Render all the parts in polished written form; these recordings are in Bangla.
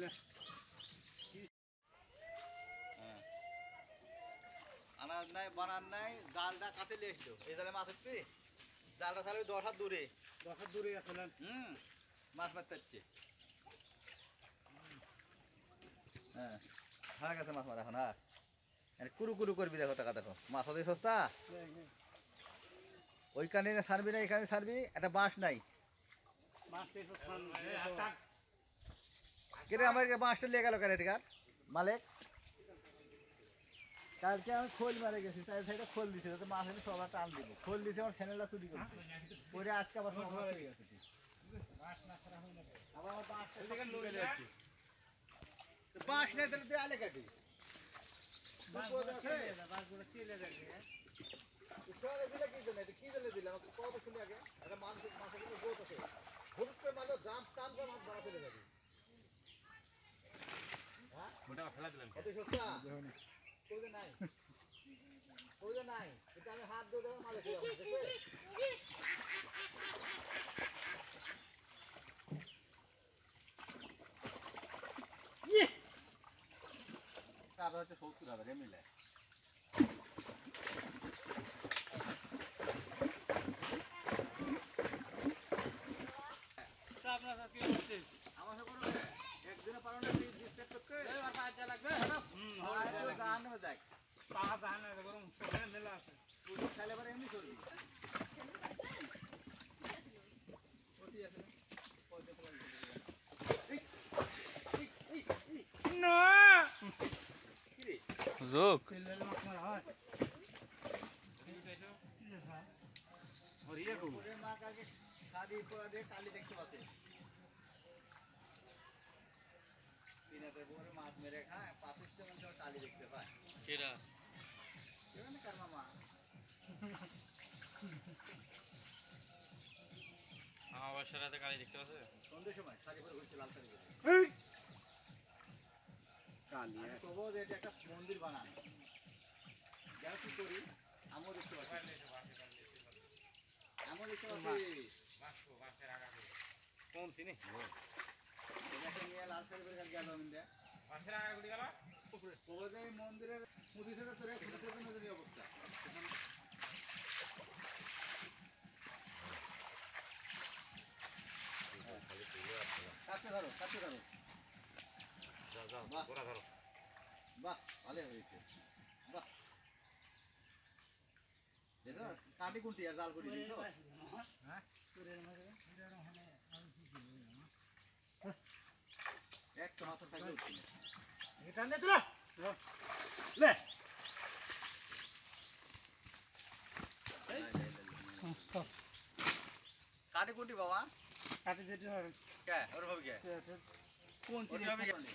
আনাজ নাই বানান নাই জালটা কাছে নিয়ে এসলো এই জালে মাছ উঠবি জালটা তাহলে 10 হাত দূরে আসলেন মাছ মারতে হচ্ছে হ্যাঁ হয়ে গেছে মাছ মারা এখন হ্যাঁ কুরু কুরু করবি দেখো টাকা দেখো মাছ হতে সস্তা ওইখানে ছাড়বি না এখানে ছাড়বি একটা বাঁশ নাই কেটে আমার বাঁশটা লেগে গেল কেন টিকার মালিক কালকে আমি খোল মারে গেছি তাই সাইডে খোল দিছে যাতে মাছ এনে সবার টান দিব খোল দিছে আমার চ্যানেলটা চুরি করছে পরে আজকে আবার সব হয়ে গেছে আবার আমার বাঁশটা লয়ে যাচ্ছে বাঁশ নেই তাহলে তুই আলে কাটি কি দিলে দিলাম কত শুনি আগে একটা মাছের গোট আছে হুট করে মারলো দাম টান করে মাছ ধরা ফেলে যাবি হ্যাঁ ওটা ফেলা দিলাম কত সস্তা কইবে নাই কইবে নাই এটা আমি হাত দিয়ে দেব মালে খেয়ে দেখবে ইয়ে কার হচ্ছে 70,000 এ মিলে আপনার কি হচ্ছে আমার সব করবে একদিনে পারো না ডিসটেক করতে এবার পাঁচ লাগবে হ্যাঁ গান হয়ে যায় পাঁচ গান গরম সবাই মেলা আছে পুরো খেলে পরে এমনি করবি ওটি আছে না কি রে যোগ তেলের মাছ মারা হয় হরিয়া কো ওরে মা কালকে শাদি পড়া দিয়ে কালি দেখতে পাচ্ছে তিনাতে বড় মাছ মেরে খায় পাপিস্তে মধ্যে কালি দেখতে পায় কেডা কেন কার মামা আমার সারাতে কালি দেখতে পাচ্ছে সন্ধ্যের সময় শাড়ি পরে ঘুরছে লাল শাড়ি পরে কালি তবুও এটা একটা মন্দির বানান যা কি করি আমও দেখতে পাচ্ছি আমও দেখতে পাচ্ছি বাসের আগাবে কোন চিনি এটা নিয়ে লাল শাড়ি পরে গেল মিন্দে বাসের আগা গুড়ি গেল তবুও এই মন্দিরের মুদি থেকে তোরে খুঁজে নজরি অবস্থা কাটতে ধরো যাও গোড়া ধরো বাহ ভালো হয়েছে বাহ দেখো কাটি কোনটি আর জাল করে দিছো হ্যাঁ এক তো হাতে থাকলে উঠছি এটা নে তোরা লে কাটি কোনটি বাবা কাটি যেতে হবে কে ওর হবে কে কোন চিনি হবে কে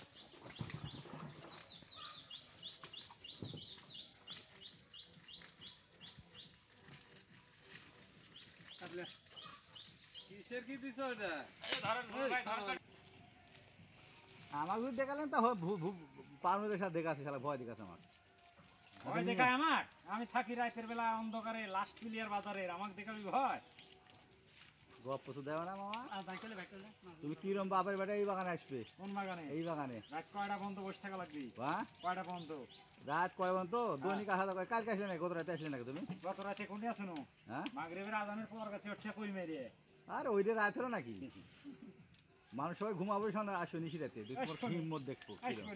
আপনি কিসের কি দিছ এটা এই ধরেন ভাই ধরেন আমার যদি দেখালেন তা পারমিদের সাথে দেখাছে শালা ভয় দেখাছে আমার ভয় দেখায় আমার আমি থাকি রাতের বেলা অন্ধকারে লাস্ট প্লেয়ার বাজারের আমাকে দেখাবি ভয় গপ তো দেও না মামা তুমি কিরম বাপের বেটা এই বাগানে আসবে কোন বাগানে এই বাগানে রাত কয়টা পর্যন্ত বসে থাকা লাগবে হ্যাঁ কয়টা পর্যন্ত রাত কয় পর্যন্ত দৈনিক আসা করে কালকে আসলে না গত রাতে আসলে নাকি তুমি গত রাতে কোনটি আসনো হ্যাঁ মাগরিবের আজানের পর কাছে উঠছে কই মেরে আর ওইটা রাত হলো নাকি মানুষ সবাই ঘুমাবো শোনা আসো নিশি রাতে হিম্মত দেখবো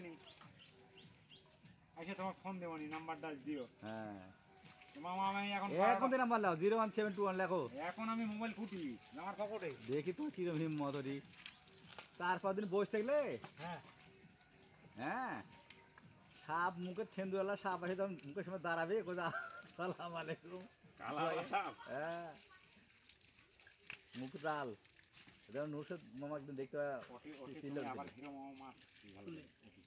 আচ্ছা তোমার ফোন দেবনি নাম্বার ডাচ দিও হ্যাঁ মামা আমি এখন দিন নাম্বার লাও 01721 লেখো এখন আমি মোবাইল কুটি আমার পকেটে দেখি তুমি কিরম হিম্মত ওরি 4-5 দিন বসে থাকলে হ্যাঁ হ্যাঁ সাপ মুখে ছেন্দুওয়ালা সাপ আসে তখন মুখের সময় দাঁড়াবে কোথা সালাম আলাইকুম কালা সাপ হ্যাঁ মুখ লাল এটা নুরশদ মামা একদিন দেখতে আবার হিরো মামা ভালো